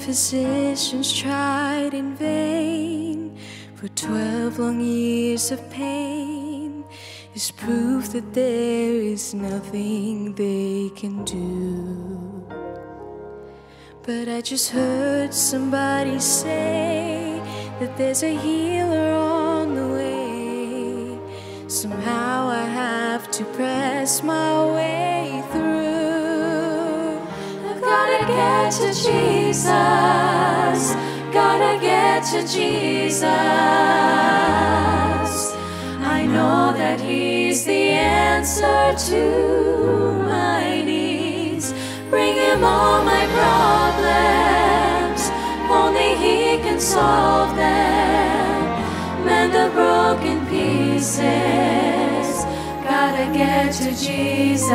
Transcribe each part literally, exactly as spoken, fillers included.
physicians tried in vain for twelve long years of pain is proof that there is nothing they can do. But I just heard somebody say that there's a healer on the way. Somehow I have to press my way through. I've gotta get to Jesus, gotta get to Jesus. I know that He's the answer to my needs. Bring Him all my problems, only He can solve them. Mend the broken pieces, gotta get to Jesus.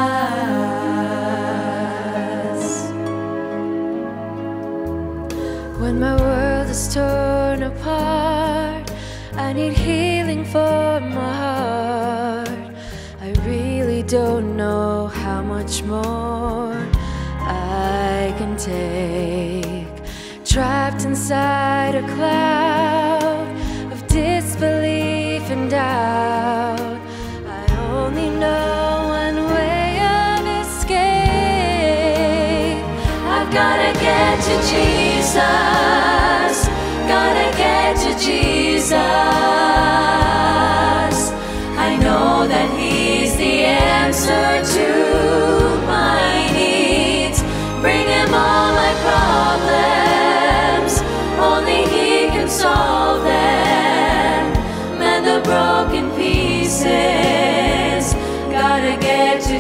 When my world is torn apart, I need healing for my heart. I really don't know how much more I can take. Trapped inside a cloud of disbelief and doubt, I only know one way of escape. I've gotta get to Jesus, gotta get to Jesus. I know that He's the answer to my needs. Bring Him all my problems, only He can solve them. Mend the broken pieces, gotta get to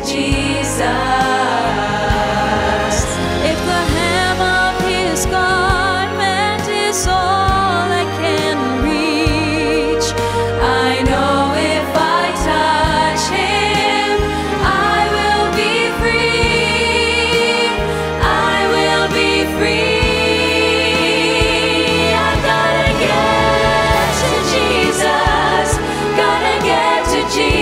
Jesus. If the hem of His garment is all I can reach, I know if I touch Him, I will be free. I will be free. I gotta get to Jesus, gotta get to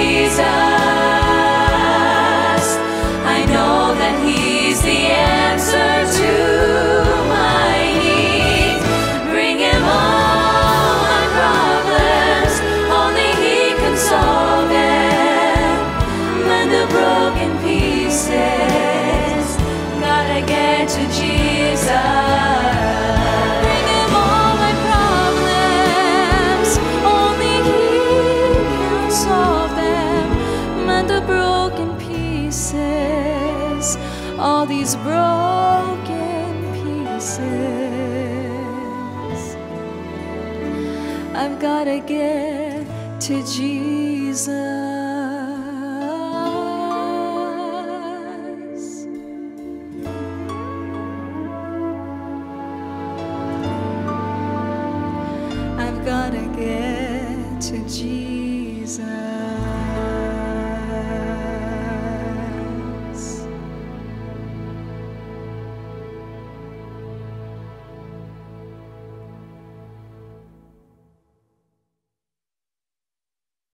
Jesus. I know that He's the answer to my needs. Bring Him all my problems, only He can solve them. Mend the broken pieces, gotta get to Jesus. Bring Him all my problems, only He can solve them. Mend the broken pieces, all these broken pieces. I've gotta get to Jesus.